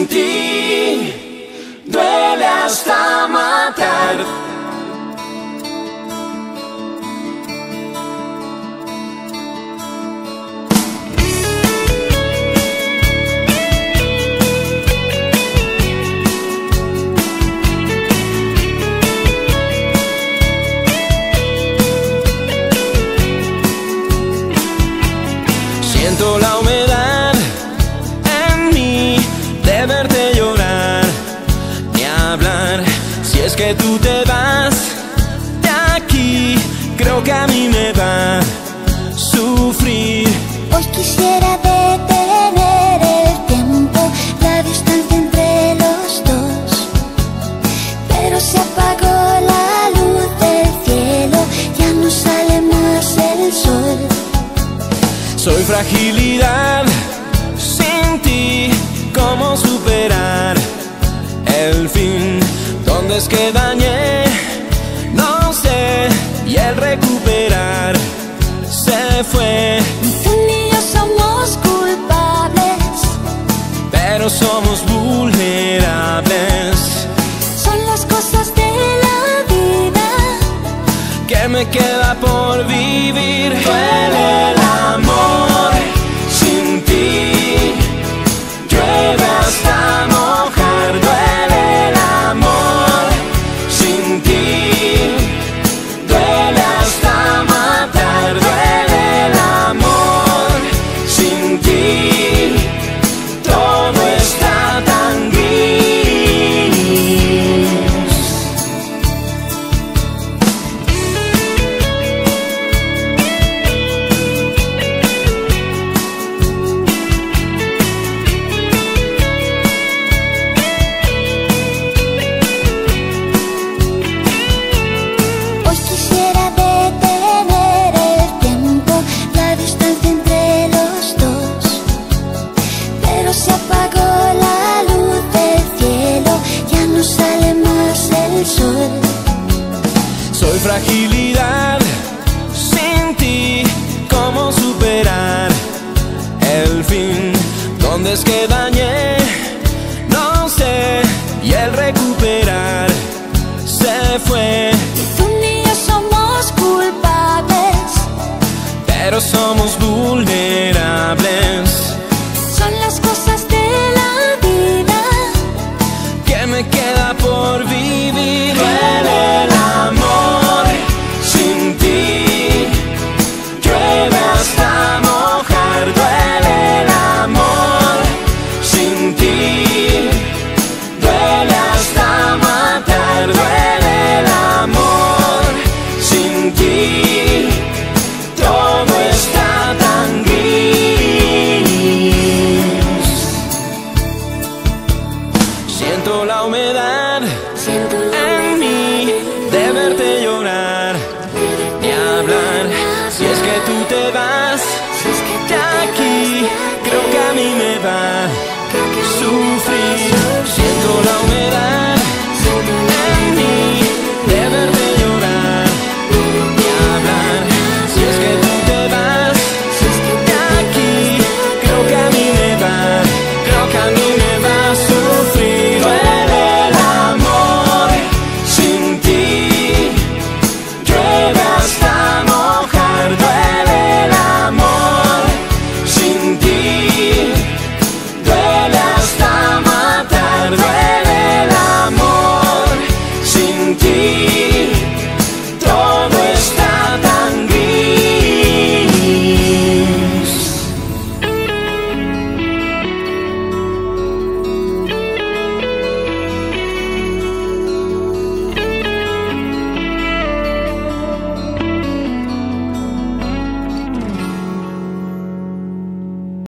sin ti duele hasta matar. Siento la humedad en mí de verte llorar, ni hablar. Si es que tú te vas de aquí, creo que a mí me va a sufrir. Hoy quisiera detener el tiempo, la distancia entre los dos, pero se apagó la luz del cielo, ya no sale más el sol. Soy fragilidad sin ti, ¿cómo superar el fin? ¿Dónde es que dañé? No sé, y el recuperar se fue. Tú ni yo somos culpables, pero somos vulnerables. son las cosas de la vida ¿Qué me queda por vivir? Duele el amor sin ti, llueve hasta mojar. Duele el amor sin ti, duele hasta matar. Duele el amor sin ti, todo está tan gris. Hoy quisiera detener el tiempo, la distancia entre los dos, pero se apagó la luz del cielo, ya no sale más el sol. Soy fragilidad sin ti, ¿cómo superar el fin? ¿Dónde es que